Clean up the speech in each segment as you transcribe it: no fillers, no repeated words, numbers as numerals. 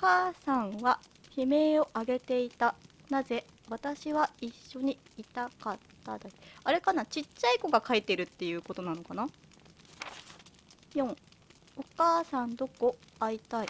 母さんは悲鳴を上げていた。なぜ私は一緒にいたかっただ。あれかな、ちっちゃい子が書いてるっていうことなのかな。4、お母さんどこ会いたい。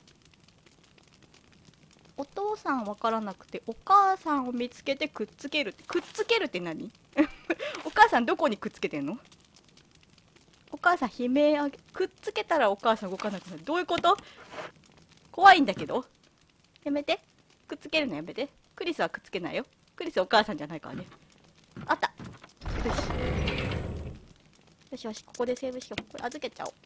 お父さんわからなくて、お母さんを見つけてくっつけるって。くっつけるって何お母さんどこにくっつけてんの。お母さん悲鳴あげ、くっつけたらお母さん動かなくなる。どういうこと。怖いんだけど。やめて。くっつけるのやめて。クリスはくっつけないよ。クリスお母さんじゃないからね。あった。よし。よしよし、ここでセーブしよう。これ預けちゃおう。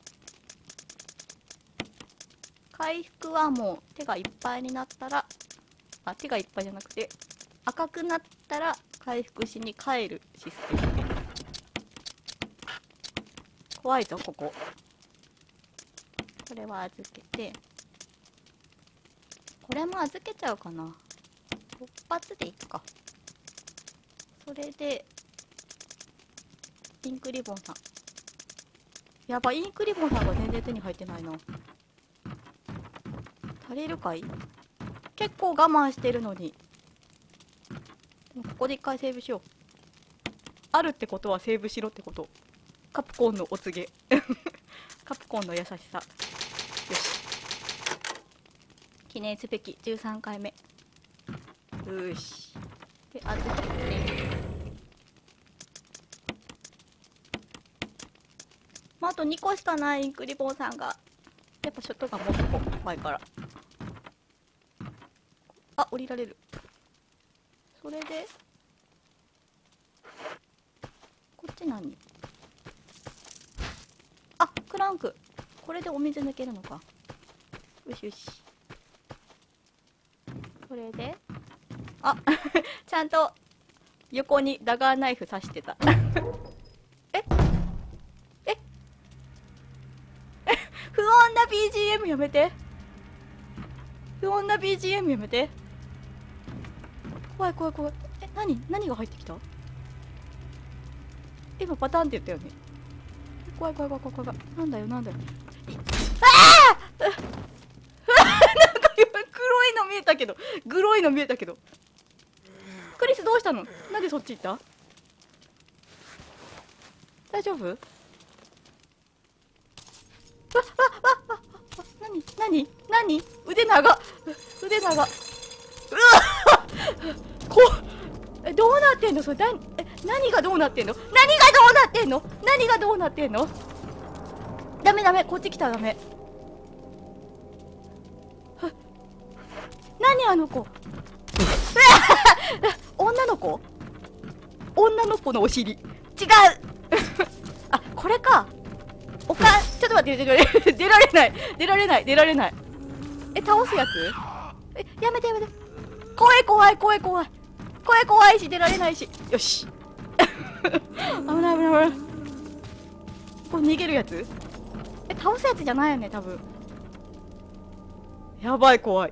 回復はもう手がいっぱいになったら、あ、手がいっぱいじゃなくて、赤くなったら回復しに帰るシステムね。怖いぞ、ここ。これは預けて、これも預けちゃうかな。突発でいっか。それで、インクリボンさん。やばい、インクリボンさんが全然手に入ってないな。足りるかい。結構我慢してるのに。でもここで一回セーブしよう。あるってことはセーブしろってこと。カプコンのお告げ。カプコンの優しさ。よし。記念すべき13回目。よし。で、預けて。あと2個しかないインクリボンさんが。やっぱショットガン持っとこう。怖いから。あ、降りられる。それで、こっち何。あ、クランク。これでお水抜けるのか。よしよし。これで、あちゃんと横にダガーナイフ刺してたえ不穏な BGM やめて。不穏な BGM やめて。怖い怖い怖い。何が入ってきた。今パターンって言ったよね。怖い怖い怖い怖い怖い。なんだよなんだよ。ああなんか今黒いの見えたけど、グロいの見えたけど。クリスどうしたの。なんでそっち行った。大丈夫。何腕長腕長。うわどうなってんのそれ。何がどうなってんの。何がどうなってんの。ダメこっち来たらダメ。何あの子。女の子のお尻違うあ、これか。ちょっと待って、出られない。倒すやつ。やめて怖いし出られないし。よし危ないこれ逃げるやつ。倒すやつじゃないよね多分。やばい怖い。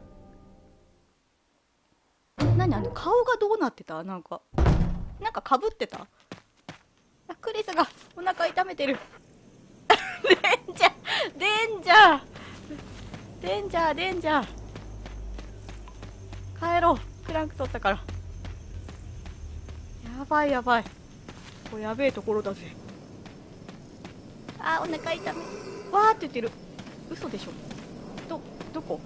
何あの顔がどうなってた。なんかかぶってた。クリスがお腹痛めてるデンジャー帰ろう。クランク取ったから。やばいこれやべえところだぜ。あーお腹痛め。わーって言ってる。嘘でしょ。どこ。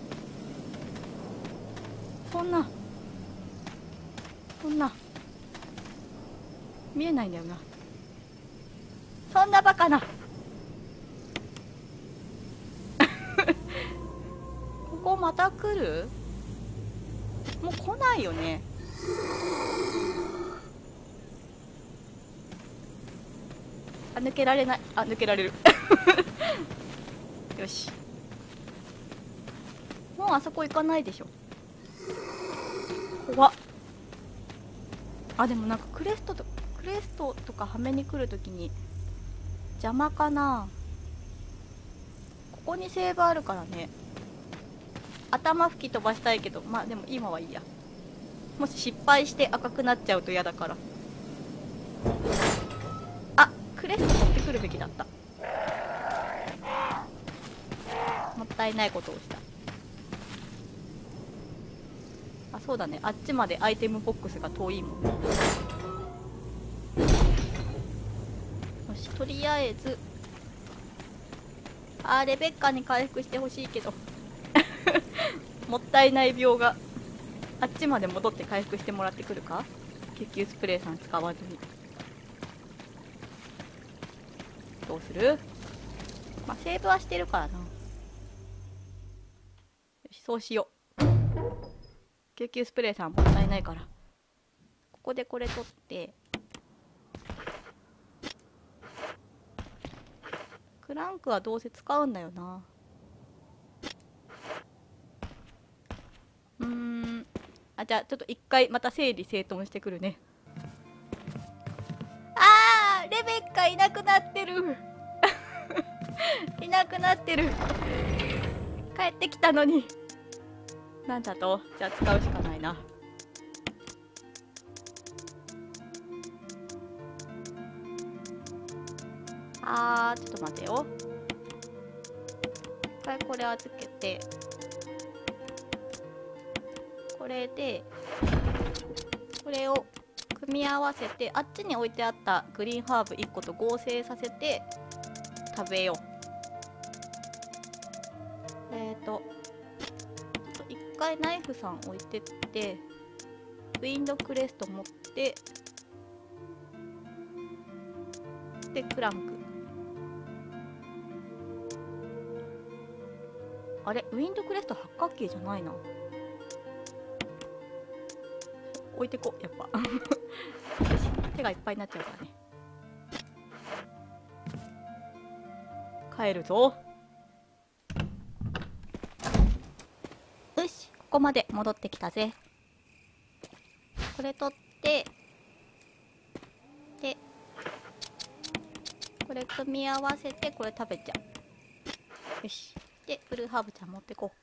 そんな見えないんだよな。そんなバカなここまた来る。もう来ないよね。抜けられない。抜けられるよし。もうあそこ行かないでしょ。怖っ。でもなんかクレストとかはめに来るときに邪魔かな。ここにセーブあるからね。頭吹き飛ばしたいけど、まあでも今はいいや。もし失敗して赤くなっちゃうと嫌だから。クレスト取ってくるべきだった。もったいないことをした。 そうだね、あっちまでアイテムボックスが遠いもんね。よし、とりあえずレベッカに回復してほしいけどもったいない病が。あっちまで戻って回復してもらってくるか。救急スプレーさん使わずに。どうする。まあセーブはしてるからな。よし、そうしよう。救急スプレーさんもったいないから、ここでこれ取って、クランクはどうせ使うんだよな。じゃあちょっと一回また整理整頓してくるね。レベッカいなくなってるいなくなってる。帰ってきたのに。なんだと。じゃあ使うしかないな。ちょっと待てよ。一回これ預けて、これでこれを組み合わせて、あっちに置いてあったグリーンハーブ1個と合成させて食べよう。一回ナイフさん置いてって、ウィンドクレスト持って、でクランク。あれ、ウィンドクレスト八角形じゃないな。置いてこ、やっぱよし、手がいっぱいになっちゃうからね。帰るぞ。よし、ここまで戻ってきたぜ。これ取って、でこれ組み合わせてこれ食べちゃう。よし、でブルーハーブちゃん持ってこ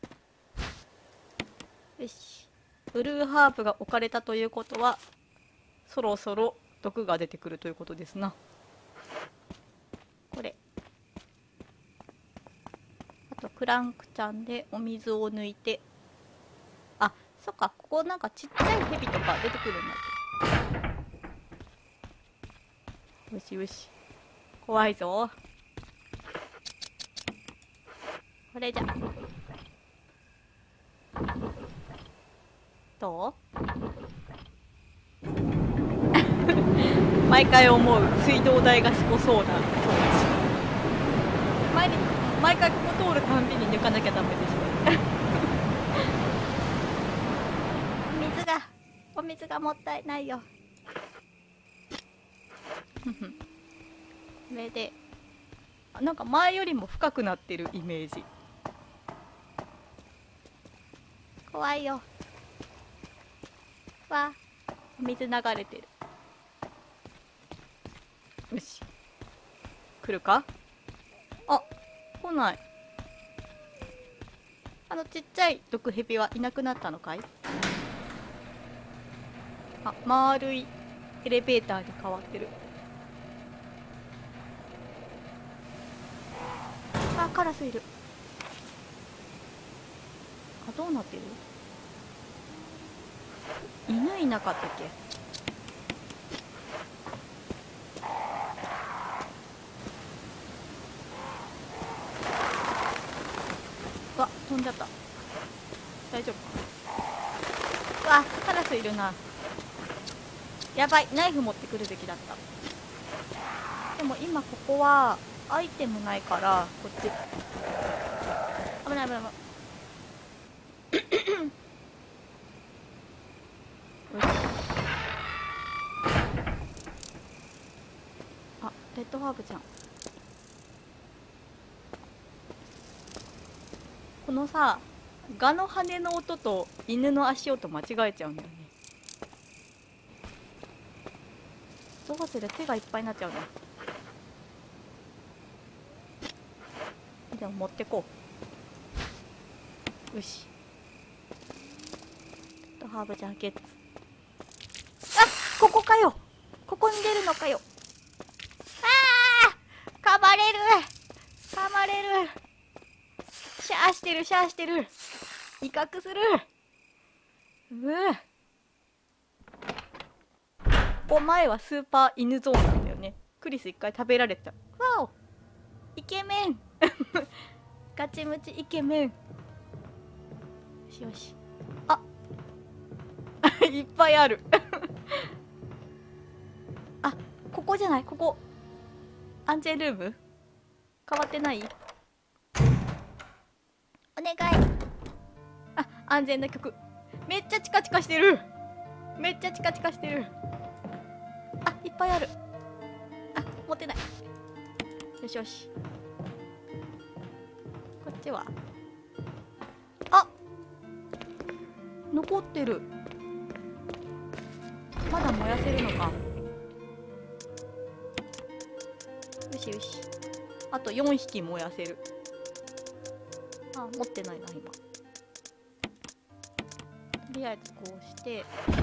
う。よし、ブルーハーブが置かれたということは、そろそろ毒が出てくるということですな。これあとクランクちゃんでお水を抜いて、そっか、ここなんかちっちゃいヘビとか出てくるんだって。よしよし、怖いぞ。これじゃどう毎回思う、水道代がすごそうなそうだし、毎回ここ通るたんびに抜かなきゃダメでしょお水がもったいないよこれでなんか前よりも深くなってるイメージ。怖いよ。わ、お水流れてる。よし、来るか。来ない。ちっちゃい毒蛇はいなくなったのかい。丸いエレベーターに変わってる。カラスいる。どうなってる。犬いなかったっけ。飛んじゃった。大丈夫か。カラスいるな。やばい、ナイフ持ってくるべきだった。でも今ここはアイテムないから、こっち危ない危ない危ないよし。レッドハーブちゃん、このさ、ガの羽の音と犬の足音間違えちゃうんだよね。どうする、手がいっぱいになっちゃうな。でも持ってこう。よし、ハーブジャケット。ここかよ。ここに出るのかよ。噛まれる、噛まれる。シャーしてるシャーしてる。威嚇する。 ここ前はスーパー犬ゾーンなんだよね。クリス一回食べられた。わお、イケメンガチムチイケメン。よしよし。あいっぱいあるあ、ここじゃない、ここ安全ルーム変わってない？お願い。あ、安全な曲。めっちゃチカチカしてる。めっちゃチカチカしてる。あ、いっぱいある。あ、持ってない。よしよし。こっちは、あ、残ってる。まだ燃やせるのか。よしよし。あと4匹燃やせる。あ、持ってないな今。とりあえずこうして、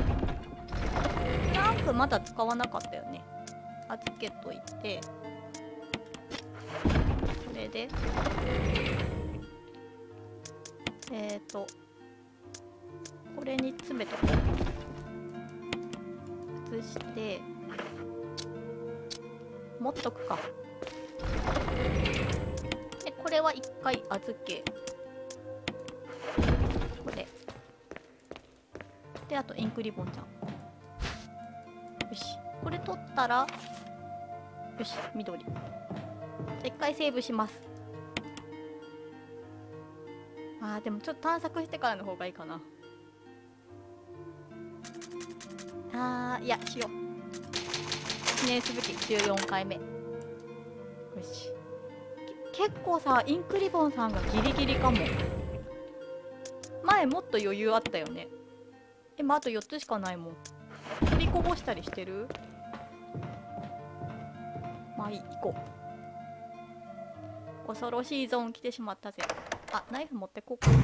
ランプまだ使わなかったよね。預けといて、これでこれに詰めとこう。移して持っとくか。でこれは一回預け、これで、あとインクリボンちゃん。よし、これ取ったら、よし、緑。じゃあ一回セーブします。あー、でもちょっと探索してからの方がいいかな。いや、しよう。記念すべき14回目。よし。結構さ、インクリボンさんがギリギリかも。前もっと余裕あったよね。今あと4つしかないもん。取りこぼしたりしてる？まあいい、行こう。恐ろしいゾーン来てしまったぜ。あ、ナイフ持ってこうか。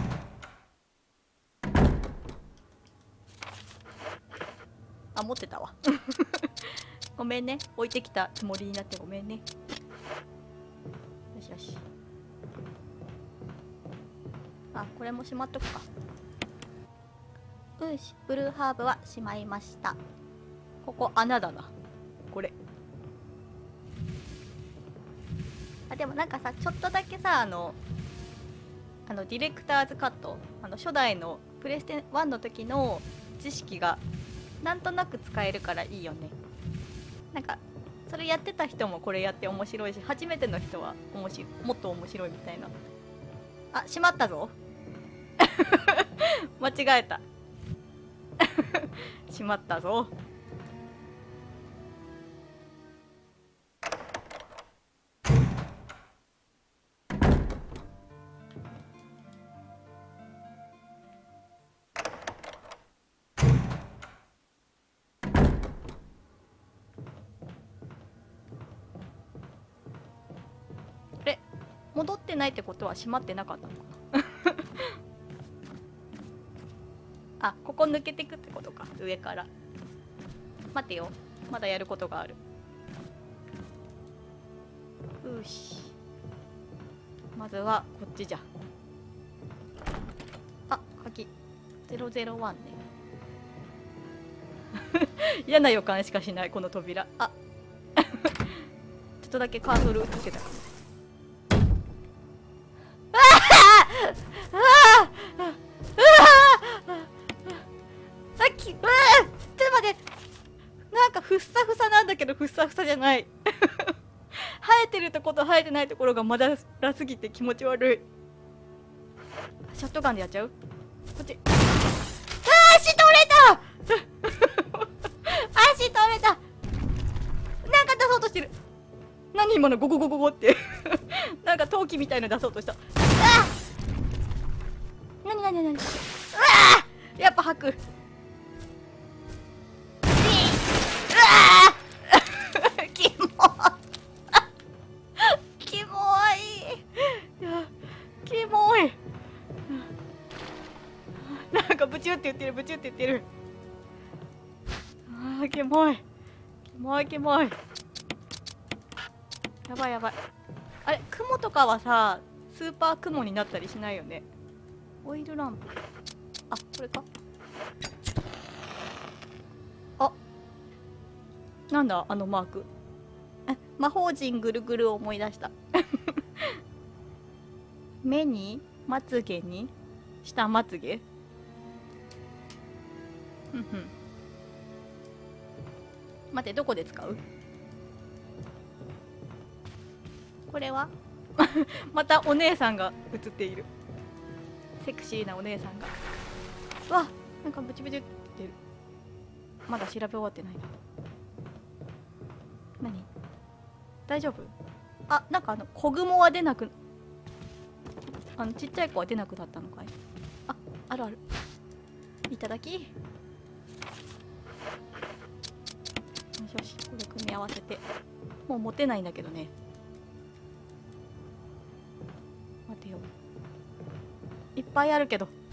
あ、持ってたわごめんね、置いてきたつもりになってごめんね。よしよし。あ、これもしまっとくか。よし、ブルーハーブはしまいました。ここ穴だな、これ。あ、でもなんかさ、ちょっとだけさ、ディレクターズカット、初代のプレステ1の時の知識がなんとなく使えるからいいよね。なんかそれやってた人もこれやって面白いし、初めての人はもっと面白いみたいな。あ、しまったぞ間違えたしまったぞ。戻ってないってことは閉まってなかったのかなあ、ここ抜けてくってことか、上から。待てよ、まだやることがある。よし、まずはこっちじゃ。あ、鍵001ね嫌な予感しかしないこの扉。あちょっとだけカーソル映ってた。ちょっと待って、なんかふっさふさなんだけどふっさふさじゃない生えてるとこと生えてないところがまだらすぎて気持ち悪い。ショットガンでやっちゃう？こっち。足取れた足取れた。なんか出そうとしてる。何今のゴゴゴゴゴってなんか陶器みたいの出そうとした。なになになに。うわー、やっぱ吐く。キモキモい。キモい。なんかブチュって言ってる、ブチュって言ってる。あー、キモいキモいキモい。やばいやばい。あれ、雲とかはさ、スーパー雲になったりしないよね。オイルランプ。あ、これか。 あ、なんだあのマーク。魔法陣ぐるぐるを思い出した目にまつげに下まつげ。ふんふん。待って、どこで使う？これはまたお姉さんが映っている。セクシーなお姉さんが。うわ、なんかブチブチって言ってる。まだ調べ終わってないな。何？大丈夫？あ、なんか子雲は出なく、ちっちゃい子は出なくなったのかい？あ、あるある。いただき。よしよし、これ組み合わせて。もう持てないんだけどね。待てよ。いっぱいあるけど。こ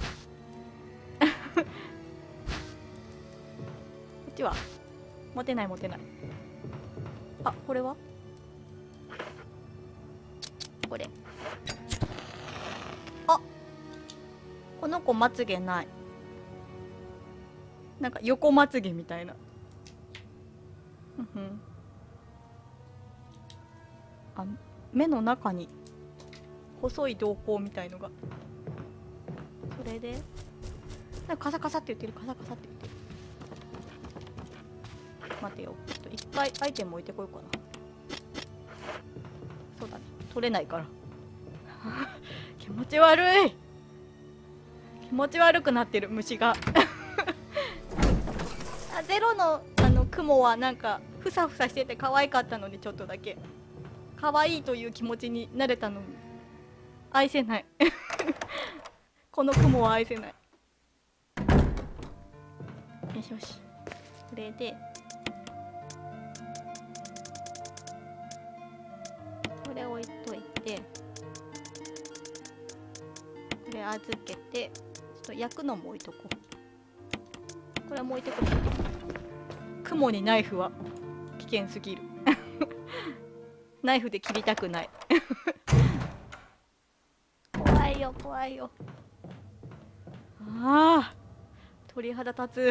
っちは持てない持てない。あ、これは？これ。あ、この子まつげない。なんか横まつげみたいな。ふん。あ、目の中に細い瞳孔みたいのが。それでなんかカサカサって言ってる、カサカサって言ってる。待てよ、ちょっと一回アイテム置いてこようかな。そうだね、取れないから気持ち悪い。気持ち悪くなってる虫があ、ゼロの雲はなんかふさふさしてて可愛かったので、ちょっとだけ可愛いという気持ちになれたのに愛せないこの雲は愛せない。よしよし、これでこれ置いといて、これ預けて、ちょっと焼くのも置いとこう。これも置いてこう。雲にナイフは危険すぎるナイフで切りたくない怖いよ怖いよ。ああ、鳥肌立つ。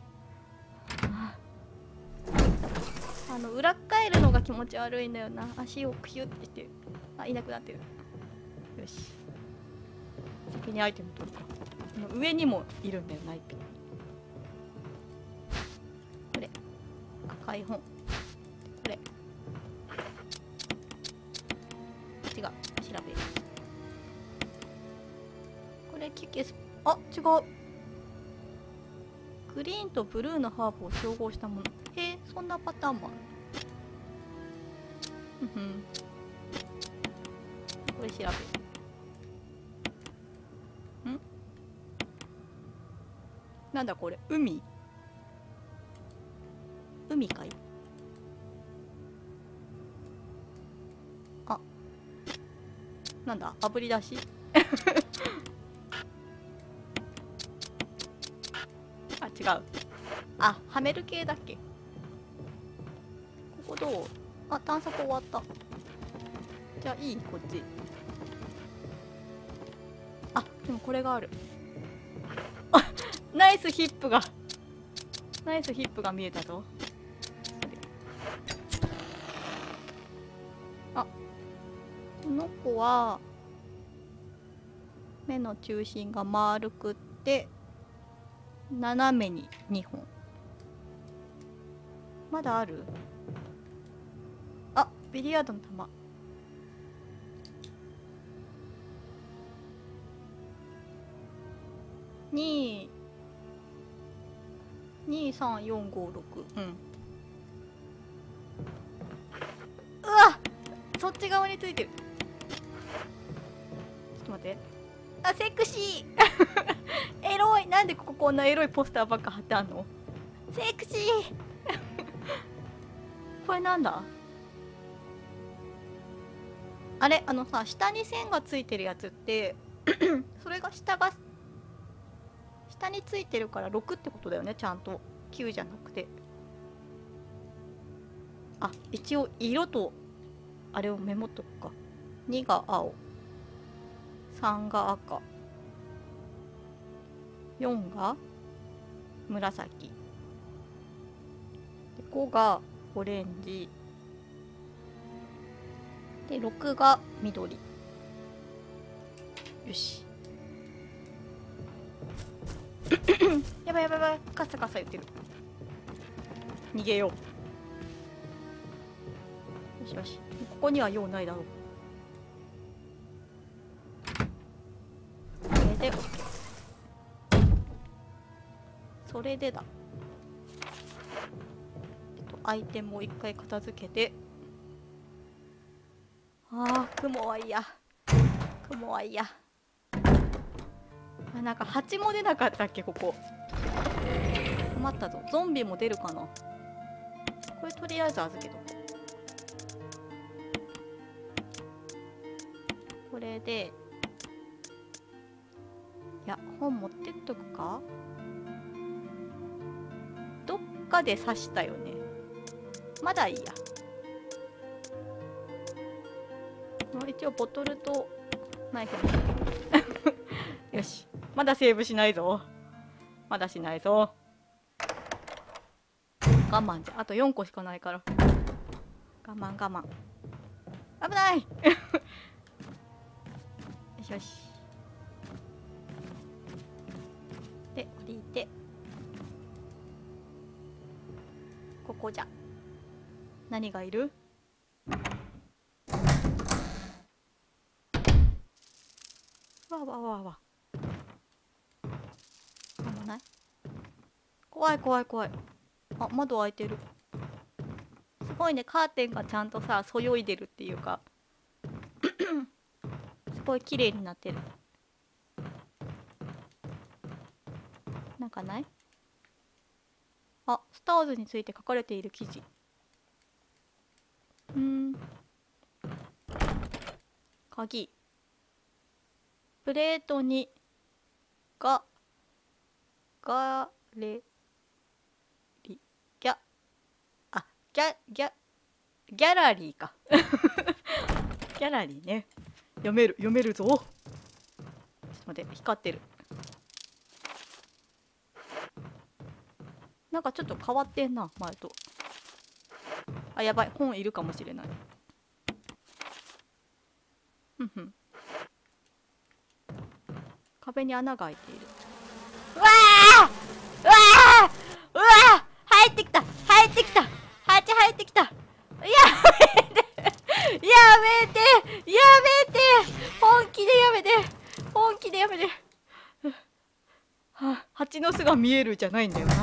裏返るのが気持ち悪いんだよな。足をクシュってしてる。あ、いなくなってる。よし、先にアイテム取るか。上にもいるんだよな、一匹。これ赤い本、これ違う、調べる。これキュキュス、あ、違う。グリーンとブルーのハーブを調合したもの。へえ、そんなパターンもある。ふん。これ調べる。ん？なんだこれ、海？海かい？あ、なんだ、炙り出しあ、違う。あ、はめる系だっけ？ここどう？あ、探索終わった。じゃあいい？こっち。あ、でもこれがある。あ、ナイスヒップがナイスヒップが見えたぞ。あ、この子は目の中心が丸くって斜めに2本。まだある？あ、ビリヤードの球。23456。うん。うわ、そっち側についてる。ちょっと待って。あ、セクシーエロい。なんでこここんなエロいポスターばっか貼ってあんの？セクシーこれなんだ？あれ、さ、下に線がついてるやつってそれが下についてるから6ってことだよね、ちゃんと。9じゃなくて。あ、一応色とあれをメモっとくか。2が青、3が赤、4が紫で、5がオレンジで、6が緑。よしやばいやばいやばい、カサカサ言ってる。逃げよう。よしよし、ここには用ないだろう。それでだ。アイテムを一回片付けて、ああ、雲はいや、雲はいや。あ、なんか蜂も出なかったっけここ。困ったぞ。ゾンビも出るかな。これとりあえず預けとこう。これで、いや、本持ってっとくか。どっかで刺したよね。まだいいや。一応ボトルとナイフよし、まだセーブしないぞ。まだしないぞ。我慢じゃ。あと4個しかないから我慢我慢。危ないよしよし。で降りて、ここじゃ。何がいる？わわわわ。なんもない。怖い怖い怖い。あ、窓開いてる。すごいね、カーテンがちゃんとさ、そよいでるっていうかすごい綺麗になってる。なんかない？あ、スターズについて書かれている記事。鍵。プレートにガレリギャあギャラリーかギャラリーね。読めるぞ。ちょっと待って、光ってる。なんかちょっと変わってんな、前と。あ、やばい、本いるかもしれない。壁に穴が開いている。うわーうわーうわー、入ってきた入ってきた、ハチ入ってきた。やめてやめてやめて、本気でやめて、本気でやめて。はあ、蜂の巣が見えるじゃないんだよな。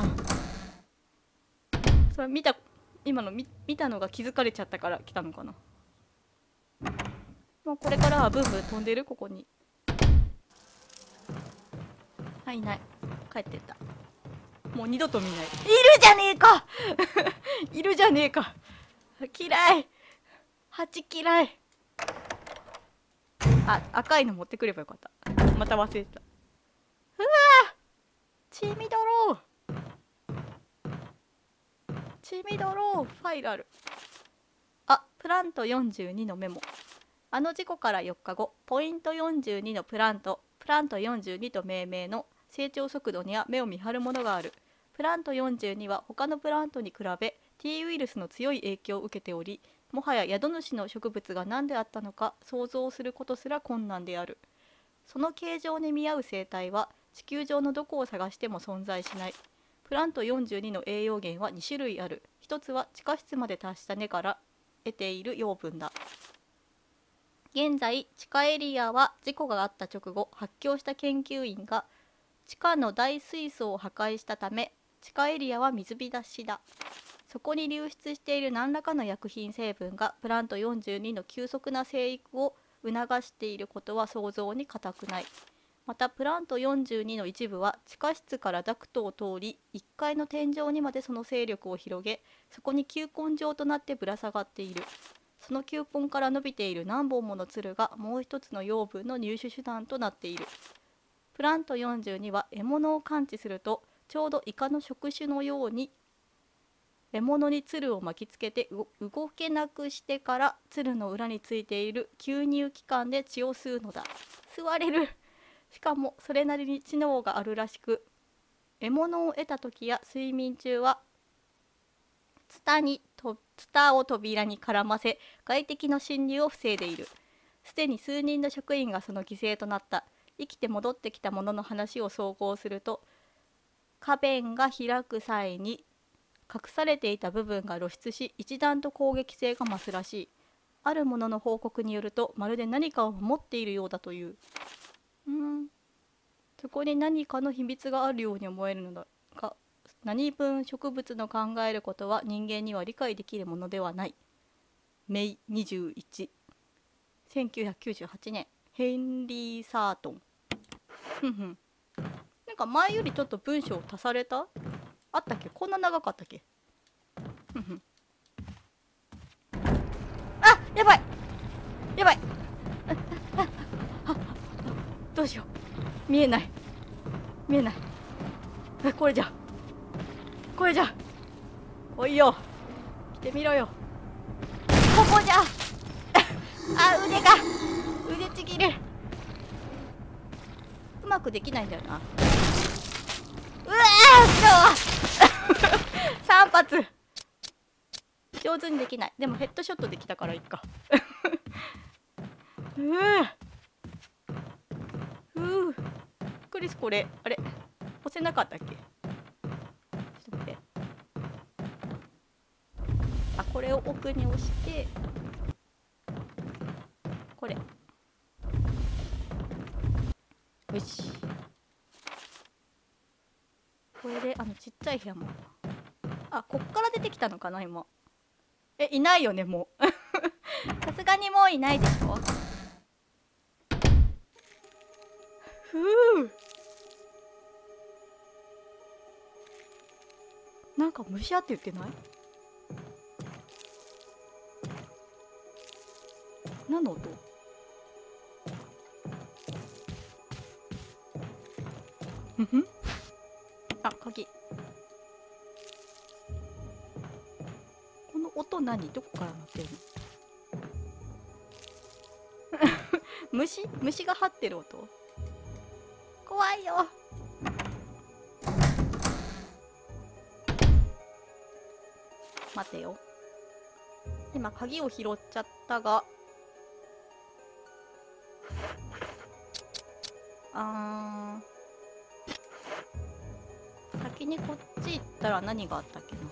それ今の見たのが気づかれちゃったから来たのかな。もうこれからはブンブン飛んでる。ここにいない。帰ってった。もう二度と見ない。いるじゃねえかいるじゃねえか。嫌い、蜂嫌い。あ、赤いの持ってくればよかった。また忘れてた。うわー、血みどろ血みどろファイルある。あ、プラント42のメモ。あの事故から4日後、ポイント42のプラント42と命名の成長速度には目を見張るものがある。プラント42は他のプラントに比べ T ウイルスの強い影響を受けており、もはや宿主の植物が何であったのか想像することすら困難である。その形状に見合う生態は地球上のどこを探しても存在しない。プラント42の栄養源は2種類ある。一つは地下室まで達した根から得ている養分だ。現在、地下エリアは事故があった直後、発狂した研究員が地下の大水槽を破壊したため、地下エリアは水浸しだ。そこに流出している何らかの薬品成分がプラント42の急速な生育を促していることは想像に難くない。また、プラント42の一部は地下室からダクトを通り、1階の天井にまでその勢力を広げ、そこに球根状となってぶら下がっている。その球根から伸びている何本ものつるがもう一つの養分の入手手段となっている。プラント42は獲物を感知すると、ちょうどイカの触手のように獲物につるを巻きつけて動けなくしてからつるの裏についている吸入器官で血を吸うのだ。吸われる。しかもそれなりに知能があるらしく、 獲物を得た時や睡眠中はツタを扉に絡ませ外敵の侵入を防いでいる。すでに数人の職員がその犠牲となった。生きて戻ってきた者の話を総合すると、花弁が開く際に隠されていた部分が露出し、一段と攻撃性が増すらしい。ある者の報告によると、まるで何かを守っているようだという。そこに何かの秘密があるように思えるのだが、何分植物の考えることは人間には理解できるものではない。メイ21、1998年、ヘンリー・サートン。なんか前よりちょっと文章足された？あったっけ？こんな長かったっけ？あ、やばいやばい。どうしよう。見えない見えない。これじゃおいよ、来てみろよ。ここじゃあ、腕ちぎれ。うまくできないんだよな。うわー3発上手にできない。でもヘッドショットできたからいっかクリス、これあれ押せなかったっけ？ちょっと待って。あ、これを奥に押して、これよし。これでちっちゃい部屋も、あ、こっから出てきたのかな今。いないよねもうさすがにもういないでしょ。なんか虫あって言ってない？何の音？あ、鍵。この音何？どこから鳴ってるの虫が張ってる音？怖いよ。待てよ。今鍵を拾っちゃったが、先にこっち行ったら何があったっけな。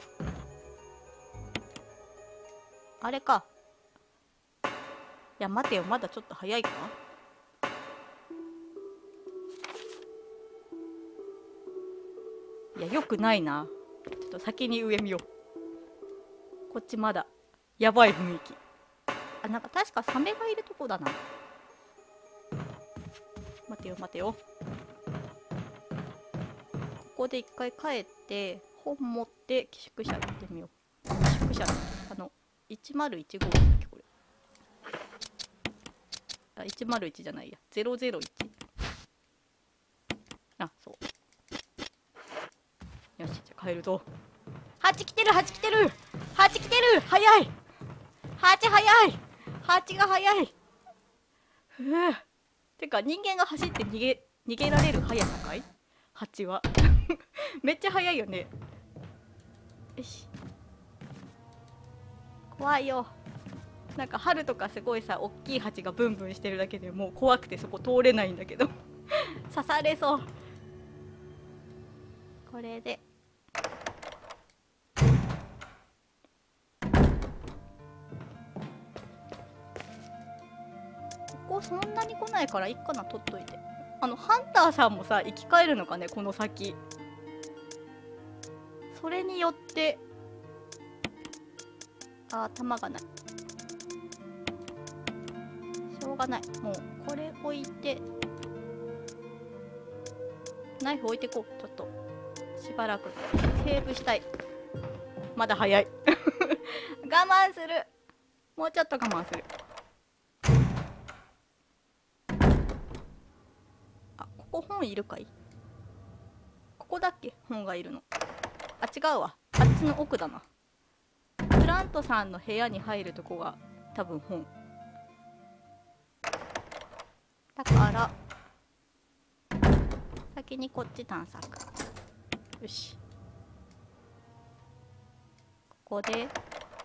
あれか。いや待てよ、まだちょっと早いか。いやよくないな。ちょっと先に上見よう。こっちまだやばい雰囲気。あ、なんか確かサメがいるとこだな。待てよ待てよ。ここで一回帰って本持って寄宿舎行ってみよう。寄宿舎1015だっけこれ。あ、101じゃないや、001。あ、そう。よし、じゃあ帰るぞ。ハチ来てる早い。ハチが早い。てか人間が走って逃げられる速さかい？ハチはめっちゃ速いよね。よし、怖いよ。なんか春とかすごいさ、大きいハチがブンブンしてるだけでもう怖くてそこ通れないんだけど刺されそう。これでここそんなに来ないからいっかな、取っといて。ハンターさんもさ生き返るのかねこの先。それによって弾がない。しょうがない、もうこれ置いてナイフ置いてこう。ちょっとしばらくセーブしたい。まだ早い我慢する。もうちょっと我慢する。あ、ここ本いるかい？ここだっけ本がいるの。あ、違うわ、あっちの奥だな。プラントさんの部屋に入るとこが多分本だから先にこっち探索。 よし、ここで、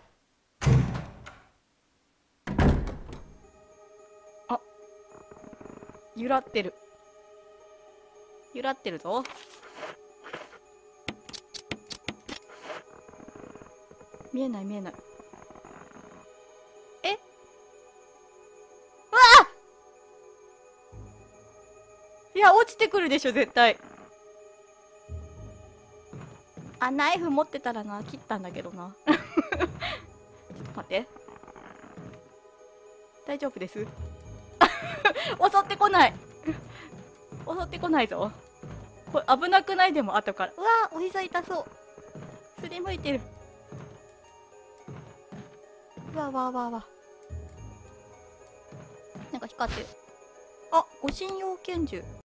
あ、揺らってる、揺らってるぞ。見えない見えない。え、うわあ、いや、落ちてくるでしょ絶対。あ、ナイフ持ってたらな、切ったんだけどな。ちょっと待って、大丈夫です。襲ってこない。襲ってこないぞ。これ危なくない？でも後から、うわー、お膝痛そう。すりむいてる。うわわわわ、なんか光ってる。あ、護身用拳銃。